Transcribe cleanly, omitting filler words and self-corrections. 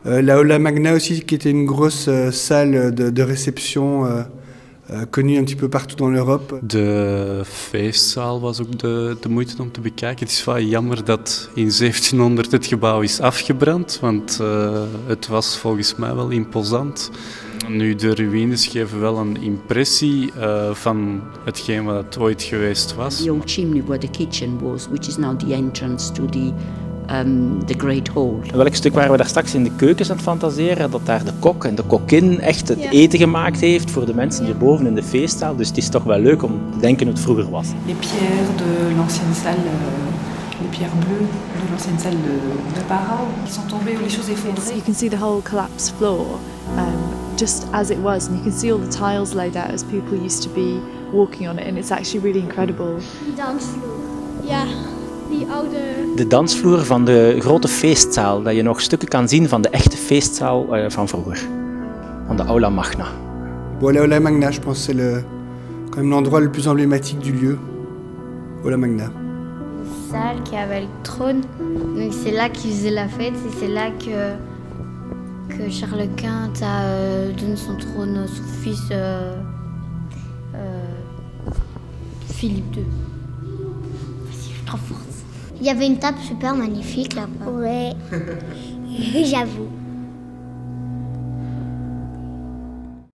La Aula Magna aussi, qui était une grosse salle de réception connue un petit peu partout dans l'Europe. De feestzaal was ook de moeite om te bekijken. Het is wel jammer dat in 1700 het gebouw is afgebrand, want het was volgens mij wel imposant. Nu, de ruïnes geven wel een impressie van hetgeen wat het ooit geweest was. The old chimney where the kitchen was, which is now the entrance to the Great Hall. Welk stuk waren we daar straks in de keukens aan het fantaseren? Dat daar de kok en de kokkin echt het eten gemaakt heeft voor de mensen hierboven in de feestzaal. Dus het is toch wel leuk om te denken hoe het vroeger was. Les pierres de l'ancienne salle, les pierres bleues de l'ancienne salle de Barra, qui sont tombées ou les choses effondrées. You can see the whole collapsed floor, just as it was, and you can see all the tiles laid out as people used to be walking on it, and it's actually really incredible. Die dansvloer, ja, die oude... De dansvloer van de grote feestzaal, dat je nog stukken kan zien van de echte feestzaal van vroeger, van de Aula Magna. Bon, l'Aula Magna, je pense, c'est quand même l'endroit le plus emblématique du lieu, Aula Magna. Une salle qui avait le trône, donc c'est là qu'ils faisaient la fête, et c'est là que Charles Quint a donné son trône à son fils Philippe II. Vas-y, je suis trop forte. Il y avait une table super magnifique là-bas. Ouais, j'avoue.